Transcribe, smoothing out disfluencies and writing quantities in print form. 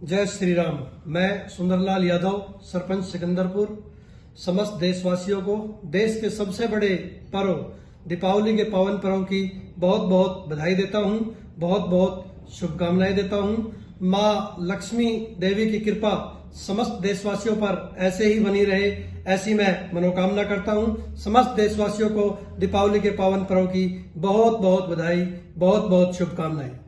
जय श्री राम। मैं सुंदरलाल यादव, सरपंच सिकंदरपुर, समस्त देशवासियों को देश के सबसे बड़े पर्व दीपावली के पावन पर्व की बहुत बहुत बधाई देता हूं, बहुत बहुत शुभकामनाएं देता हूं। माँ लक्ष्मी देवी की कृपा समस्त देशवासियों पर ऐसे ही बनी रहे, ऐसी मैं मनोकामना करता हूं। समस्त देशवासियों को दीपावली के पावन पर्व की बहुत बहुत बधाई, बहुत बहुत शुभकामनाएं।